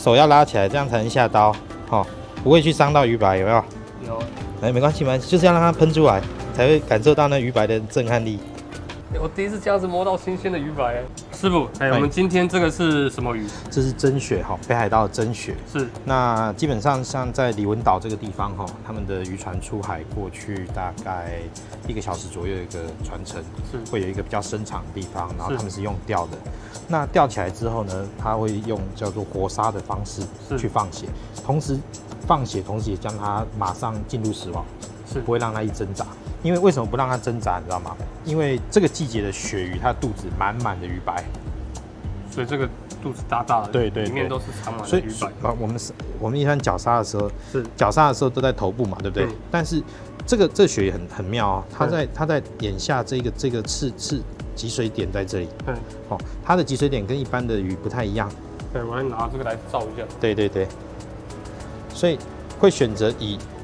手要拉起来，这样才能下刀，哦，不会去伤到鱼白，有没有？ 有。 哎，没关系，就是要让它喷出来，才会感受到那鱼白的震撼力。 我第一次这样子摸到新鲜的鱼白，师傅，我们今天这个是什么鱼？ 这是真鳕哈，北海道的真鳕。 是。那基本上像在李文岛这个地方哈，他们的渔船出海过去大概1个小时左右的一个船程，是会有一个比较深长的地方，然后他们是用钓的。那钓起来之后呢，他会用叫做活杀的方式去放血，同时放血，同时也将它马上进入死网，是不会让它一挣扎。因为为什么不让它挣扎，你知道吗？因为这个季节的鳕鱼，它的肚子满满的鱼白， 所以这个肚子大大的，对，里面都是长满的鱼白。我们一般绞杀的时候，绞杀的时候都在头部嘛，对不对？但是这鳕鱼很妙哦，它在眼下这个刺脊髓点在这里，哦，它的脊髓点跟一般的鱼不太一样。 对，我来拿这个来照一下。 对，所以会选择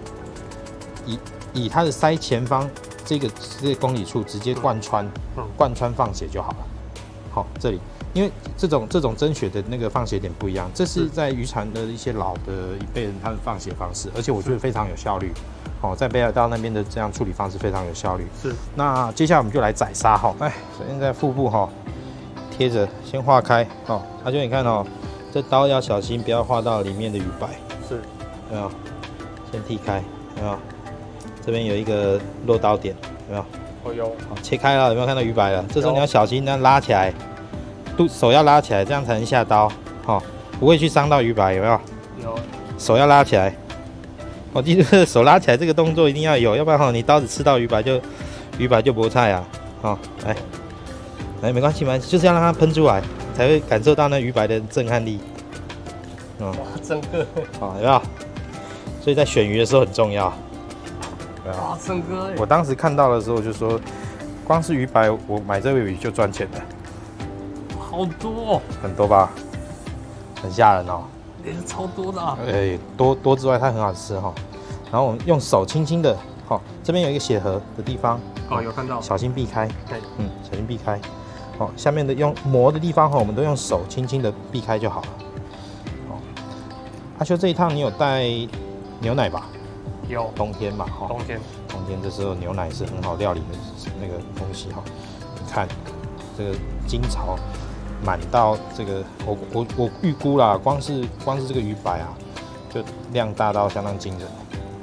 以它的鳃前方这个公里处直接贯穿放血就好了。好，这里因为这种真鳕的那个放血点不一样，这是在渔船的一些老的一辈人他们放血方式，而且我觉得非常有效率。哦，在北海道那边的这样处理方式非常有效率。是。那接下来我们就来宰杀哈。哎，首先在腹部哈贴着，先划开哦。阿娟你看哦，这刀要小心，不要划到里面的鱼白。是。有没有？先剔开，有没有？这边有一个落刀点，有没有？ 哦，有。 好，切开了，有没有看到鱼白了？这时候你要小心，那拉起来，手要拉起来，这样才能下刀，哦，不会去伤到鱼白，有没有？有。手要拉起来，我记得手拉起来这个动作一定要有，要不然哈，你刀子刺到鱼白就菠菜啊，哦，来，没关系，就是要让它喷出来，才会感受到那鱼白的震撼力。 哇，整个。 好，有没有？所以在选鱼的时候很重要。 哇，整个！ 我当时看到的时候就说，光是鱼白，我买这个鱼就赚钱了。 好多， 很多吧？很吓人哦。 也是超多的啊。 多之外，它很好吃哈。然后我们用手轻轻的，好，这边有一个血盒的地方， 哦，有看到， 小心避开。小心避开。好，下面的用磨的地方哈，我们都用手轻轻的避开就好了。好，阿修这一趟你有带牛奶吧？ 有， 冬天嘛，哈，冬天这时候牛奶是很好料理的那个东西哈。你看这个金槽满到这个，我预估啦，光是这个鱼白啊，就量大到相当惊人。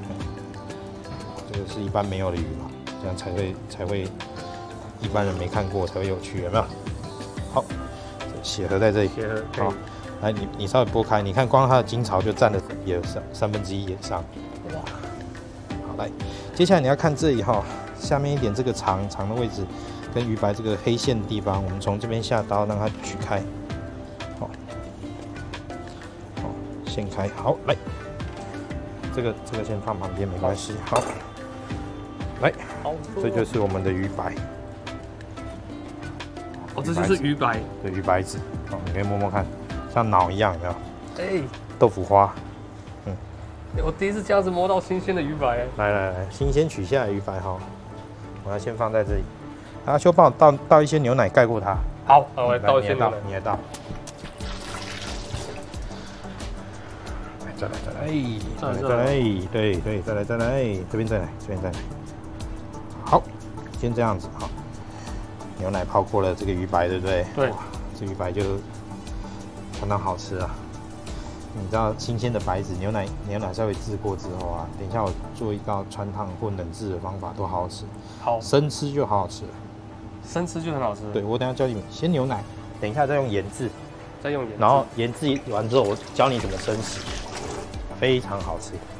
这个是一般没有的鱼嘛，这样才会一般人没看过才会有趣，有没有？好，血盒在这里，好，来你稍微拨开，你看光它的金槽就占了也有1/3以上。哇！来，接下来你要看这里哈，下面一点这个长的位置，跟鱼白这个黑线的地方，我们从这边下刀让它取开，好，线开，好，来，这个先放旁边没关系，好，来，这就是我们的鱼白， 哦，这就是鱼白， 对，鱼白子，好，你可以摸摸看，像脑一样，有没有？豆腐花。 我第一次这样子摸到新鲜的鱼白。 来，新鲜取下来的鱼白哈，我要先放在这里。阿修帮我倒一些牛奶盖过它。 好，我来倒一些牛奶。 你来倒。再来，对，再来，这边再来。好，先这样子哈。牛奶泡过了这个鱼白，对不对？ 对。 这鱼白就相当好吃啊。你知道新鲜的白子牛奶稍微炙过之后啊，等一下我做一道川烫或冷制的方法都好好吃。好，生吃就好好吃了。 生吃就很好吃。 对，我等一下教你们先牛奶，等一下再用盐渍，然后盐渍完之后我教你怎么生食，非常好吃。